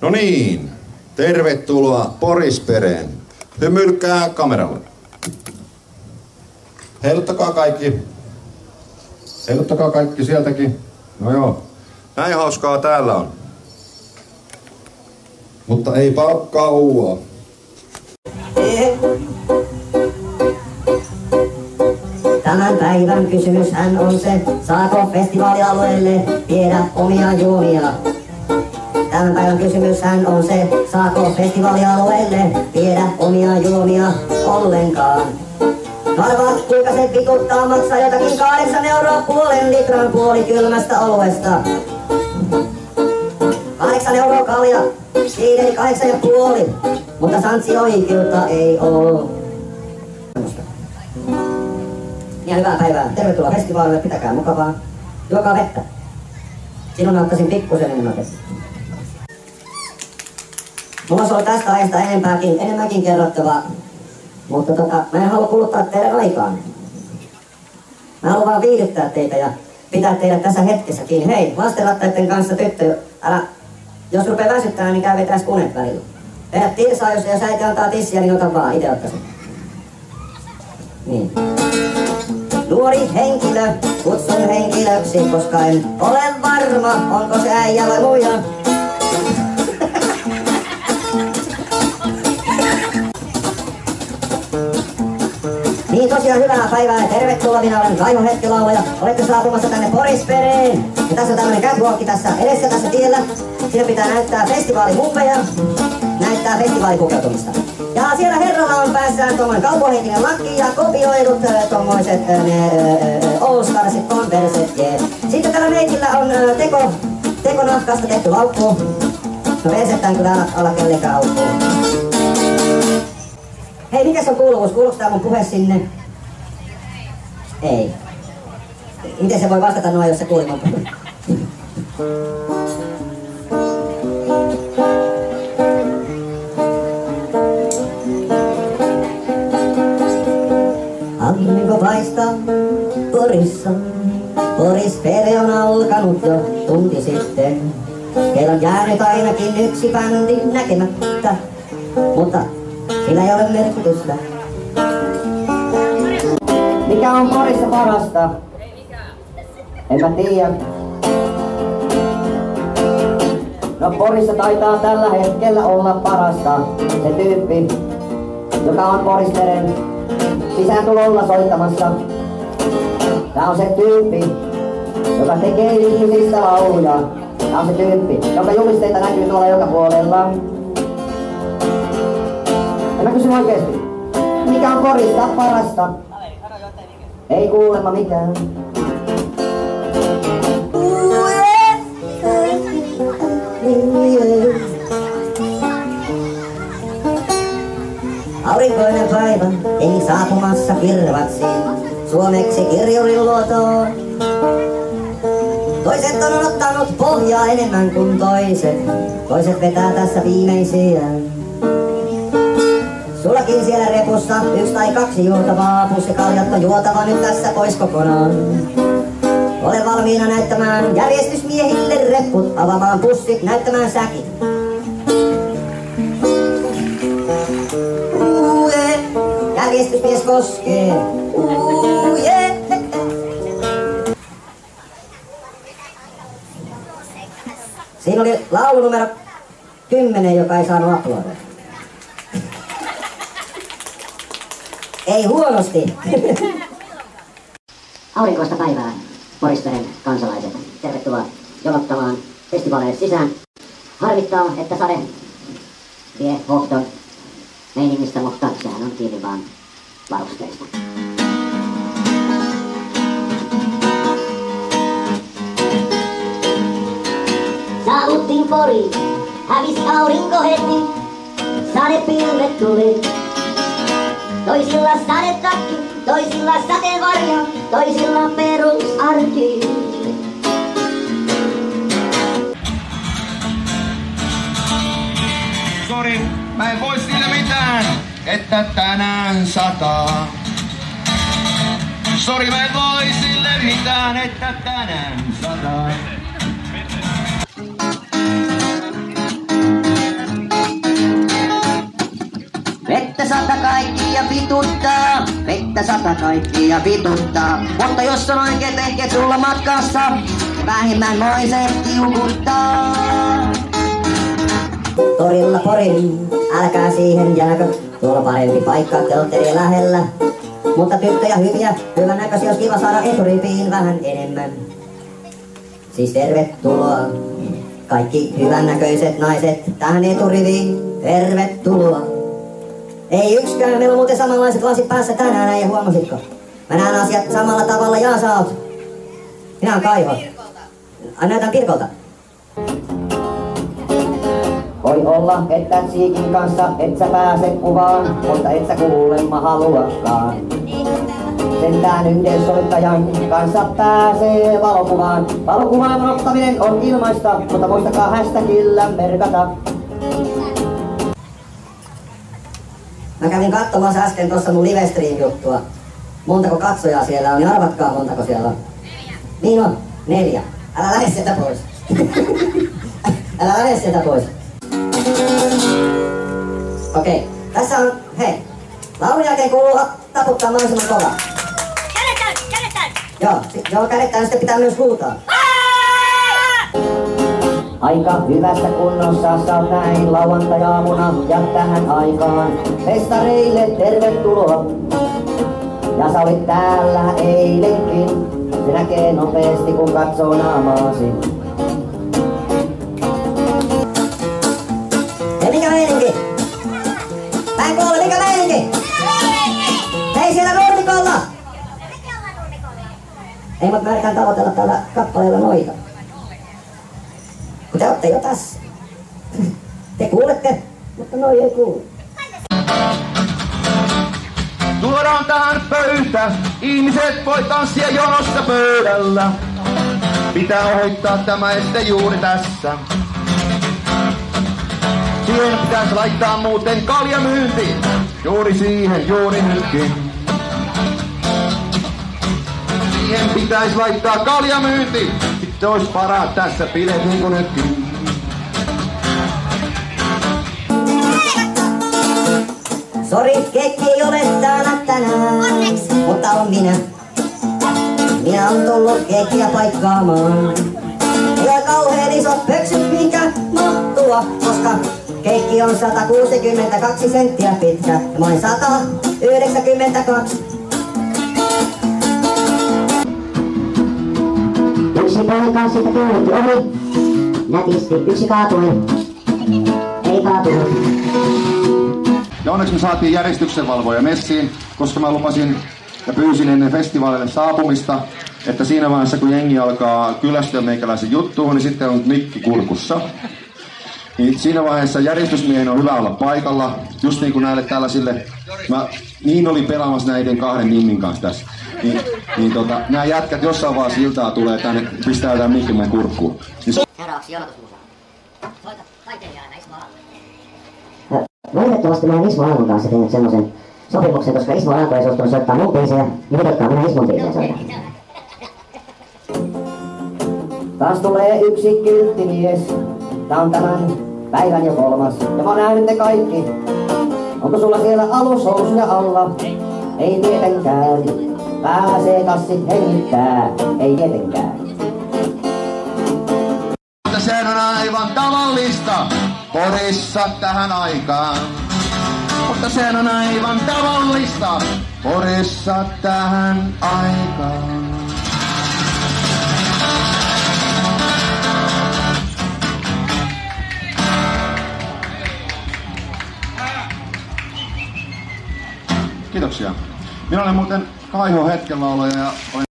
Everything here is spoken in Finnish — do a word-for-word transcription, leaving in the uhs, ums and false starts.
No niin, tervetuloa Porispereen. Hymyilkää kameralle. Heiluttakaa kaikki. Heiluttakaa kaikki sieltäkin. No joo, näin hauskaa täällä on. Mutta ei palkkaa uua. Tämän päivän kysymyshän on se, saako festivaalialueelle viedä omia juomia? Tämän päivän kysymyshän on se, saako festivaalialueelle viedä omia juomia ollenkaan? Arvaa, kuinka se vituttaa, maksaa jotakin kahdeksan euroa puolen litran puolikylmästä oluesta. Kahdeksan euroa kalja, siideri kahdeksan ja puoli, mutta santsi oikeutta ei oo. Ja hyvää päivää, tervetuloa festivaalille, pitäkää mukavaa, juokaa vettä. Sinun ottaisin pikkusen enemmän vettä. Mulla on ollut tästä aiheesta enempääkin, enemmänkin kerrottavaa, mutta tota, mä en halua kuluttaa teidän aikaan. Mä haluan vaan viihdyttää teitä ja pitää teidät tässä hetkessä kiinni. Hei, lastenrattaiden kanssa tyttö, älä, jos rupee väsyttämään, niin käy vetäis kunet välillä. Vedä tirsaa, jos, jos äiti antaa tissiä, niin ota vaan, ite ottaisin. Niin. Nuori henkilö, kutsun henkilöksi, koska en ole varma, onko se äijä vai muija. Niin tosiaan hyvää päivää ja tervetuloa, minä olen Raimo Hetkelauva ja olette saapumassa tänne Porispereen. Ja tässä on tämmönen catwalk tässä edessä tässä tiellä. Siinä pitää näyttää festivaalimuppeja, näyttää festivaalipukeutumista. Ja siellä herralla on päässään tommonen kaupohenkinen lakki ja kopioidut äh, tommoiset äh, ne äh, All Starsit Converset, yeah. Sitten tällä meikillä on äh, teko, tekonahkasta tehty laukku. No persettään kyllä ala, ala kellenkään aukkuun. Hei, mikäs on kuuluvuus? Kuuluuko tää mun puhe sinne? Ei. Miten se voi vastata noin, jos se kuuli mun puhe? Aurinko paistaa Porissa. Porispere on alkanut jo tunti sitten. Heillä on jäänyt ainakin yksi bändi näkemättä, mutta sillä ei ole merkitystä. Mikä on Porissa parasta? En mä tiedä. No Porissa taitaa tällä hetkellä olla parasta se tyyppi, joka on Porisperen sisääntulolla soittamassa. Tää on se tyyppi, joka tekee ihmisistä lauluja. Tää on se tyyppi, jonka julisteita näkyy tuolla joka puolella. Ja mä kysyn oikeesti, mikä on Porista parasta? Ei kuulemma mikään. Aurinkoinen päivä, ei saapumassa kirvatsiin, suomeksi kirjurin luotoon. Toiset on ottanut pohjaa enemmän kuin toiset, toiset vetää tässä viimeisiä. Sullakin siellä repussa yksi tai kaksi juotavaa, pussikaljat on juotava nyt tässä pois kokonaan. Ole valmiina näyttämään järjestysmiehille reput, avaamaan pussit, näyttämään säkit. Uue, järjestysmies koskee. Uuje. Siinä oli laulu numero kymmenen, joka ei saanut aplodeja. Ei huonosti. Aurinkoista päivää, Porisperen kansalaiset. Tervetuloa jonottamaan festivaaleille sisään. Harmittaa, että sade vie hohdon meiningistä, mutta sehän on kiinni vaan varusteista. Saavuttiin Poriin, hävisi aurinko heti, sadepilvet tuli. Toisilla sadetakki, toisilla sateenvarjo, toisilla perusarki. Sori, mä en voi sille mitään, että tänään sataa. Sori, mä en voi sille mitään, että tänään sataa. sata kaikkia vituttaa. Mutta jos on oikeet ehket sulla matkassa, vähimmän moiset tiukuttaa. Torilla Porin, älkää siihen jääkö, tuolla parempi paikka, teatteri lähellä. Mutta tyttöjä hyviä, hyvän näköisiä, jos kiva saada eturipiin vähän enemmän. Siis tervetuloa, kaikki hyvän näköiset naiset tähän eturiviin, tervetuloa. Ei yksikään, meillä on muuten samanlaiset lasit päässä tänään, näin, ja huomasitko? Mä näen asiat samalla tavalla, jaa sä oot. Minä oon Kaiho. Ai näytän Pirkolta. Voi olla, että Siikin kanssa et sä pääse kuvaan, mutta et sä kuulemma haluakaan. Sentään yhden soittajan kanssa pääsee valokuvaan. Valokuvan ottaminen on ilmaista, mutta muistakaa hashtagillä merkata. Mä kävin katsomassa äsken tuossa mun livestream-juttua. Montako katsojaa siellä on, niin arvatkaa montako siellä on. Niin on, neljä. Älä lähde sieltä pois. Älä lähde sieltä pois. Okei, okay. Tässä on, hei. Laulun jälkeen kuuluu taputtaa mahdollisimman kovaa. Kädet täynnä, kädet täynnä! Joo, joo, kädet täynnä, sitten pitää myös huutaa. Aika hyvästä kunnossa sä oot näin lauantai-aamuna ja tähän aikaan. Festareille tervetuloa. Ja sä olit täällä eilenkin. Se näkee nopeasti kun katsoo naamaasi. Ja mikä meininki? Mä en kuule, mikä meininki? Hei siellä nurmikolla! Ei mut mä yritän tavoitella tällä kappaleella noita. Kun te ootte jo tässä. Te kuulette, mutta noi ei kuulu. Tuodaan tähän pöytä, ihmiset voi tanssia jonossa pöydällä. Pitää ohittaa tämä este juuri tässä. Siihen pitäisi laittaa muuten kaljamyynti. Juuri siihen, juuri nytkin. Siihen pitäisi laittaa kaljamyynti. Sitten ois parat tässä bileet niinku nytkin. Sori, keikki ei ole täällä tänään. Onneksi. Mutta on minä. Minä on tullut keikkiä paikkaamaan. Ei ole kauhean isot pöksyt minkä mahtua, koska keikki on sata kuusikymmentäkaksi senttiä pitkä. Ja mä olen sata yhdeksänkymmentäkaksi. Yksi poika siitä kulki ohi. Nätisti yksi kaatui. Ei kaatunut. Ja onneksi me saatiin järjestyksenvalvoja messiin, koska mä lupasin ja pyysin ennen festivaalille saapumista, että siinä vaiheessa kun jengi alkaa kyllästyä meikäläisen juttuun, niin sitten on mikki kurkussa. Niin siinä vaiheessa järjestysmiehen on hyvä olla paikalla, just niin kuin näille tällaisille, mä niin olin pelaamassa näiden kahden Nimmin kanssa tässä. Niin, niin tota, nämä jätkät jossain vaiheessa iltaa tulee tänne, pistää jotain mikki mun kurkkuun. Niin Seuraavaksi jonotusmusa. Soita taiteilijana Ismo Alanko. Valitettavasti mä oon Ismo Alankon kanssa tehnyt semmosen sopimuksen, koska Ismo Alanko ei suostunut soittaa mun biisejä, niin vedotkaa minä Ismon biisejä soitan. Taas tulee yksi kilttimies. Tää on tämän päivän jo kolmas. Ja mä oon nähnyt ne kaikki. Onko sulla siellä alushousuja alla? Ei tietenkään. Pääsee kassit hengittää. Ei tietenkään. Sehän on aivan tavallista Porissa tähän aikaan. Mutta sehän on aivan tavallista Porissa tähän aikaan. kiitoksia. Minä olen muuten Kaiho hetkenlaulaja ja